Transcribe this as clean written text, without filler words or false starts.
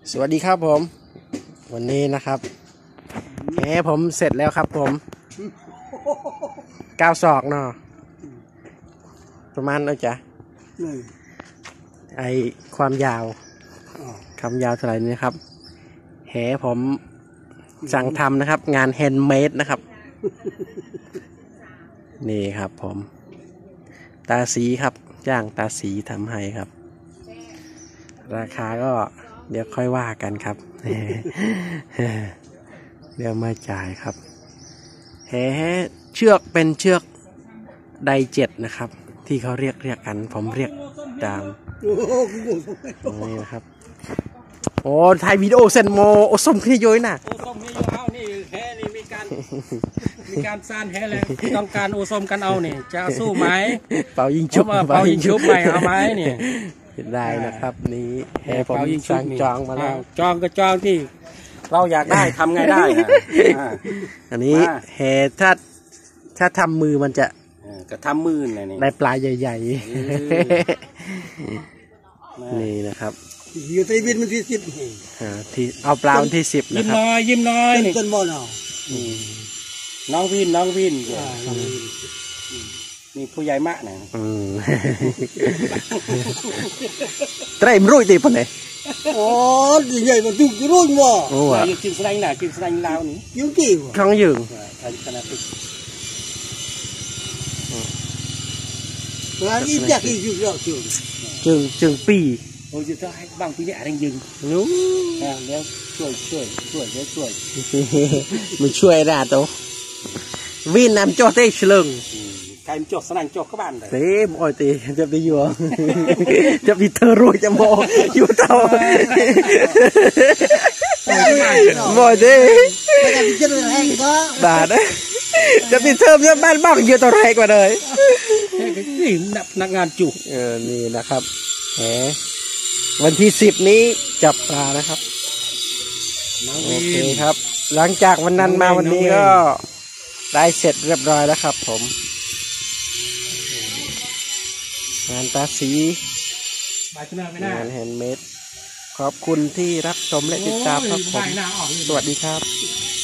สวัสดีครับผมวันนี้นะครับแหมผมเสร็จแล้วครับผม9 ศอกเนาะประมาณนั้นจ้ะไอความยาวเท่าไหร่นี่ครับแหผมสั่งทำนะครับงานแฮนด์เมดนะครับนี่ครับผมตาสีครับจ้างตาสีทำให้ครับราคาก็เดี๋ยวค่อยว่ากันครับเดี๋ยวมาจ่ายครับแหเชือกเป็นเชือกไดเจ็ดนะครับที่เขาเรียกกันผมเรียกตามนี่นะครับโอ้ถ่ายวิดีโอเซนโมโอส้มพี่ย้อยน่ะโอส้มนี่ย้อยเอานี่แห่นี่มีการสร้างแห่แรงต้องการโอส้มกันเอานี่จะสู้ไหมเป่ายิงชุบไปเอาไหมนี่ได้นะครับนี้แห่ผมสั่งจองมาแล้วจองก็จองที่เราอยากได้ทำไงได้อันนี้แห่ถ้าทำมือมันจะก็ทำมือนี่ได้ปลาใหญ่ๆนี่นะครับอยู่ที่บินมันที่10 ที่เอาปลาวันที่10นะครับยิ้มน้อยนี่ต้นบ่อเนาะน้องวินนี่ผู้ใหญ่มากนะไตรมรุ่ยตีปนไหนโอ้ใหญ่มันตุ้งรุ่ยบ่โอ้ยกินสไลด์น่ะกินสไลด์ลาวนี่ยุ่งกี่ครั้งยืงขนาดร้านนี้อยากกินอยู่แล้วจึงปีโอ้ยจะให้บางปีนี้อะไรยึงนู้แล้วช่วยมันช่วยได้ตัววินนำจอเตชลึงใครจอดสนั่นจอดก็บ้านเลยเต้บ่อยตีจะไปอยู่จะไปเธอรวยจะโมอยู่เท่าบ่อยตีไม่ได้พิจารณาแห้งก็บาดนะจะไปเธอจะบ้านบ้องอยู่ตัวไรกว่าเลยนี่นักงานจุกนี่นะครับแหมวันที่10นี้จับปลานะครับโอเคครับหลังจากวันนั้นมาวันนี้ก็ได้เสร็จเรียบร้อยแล้วครับผมงานตาสีงานแฮนด์เมดขอบคุณที่รับชมและติดตามครับผมสวัสดีครับ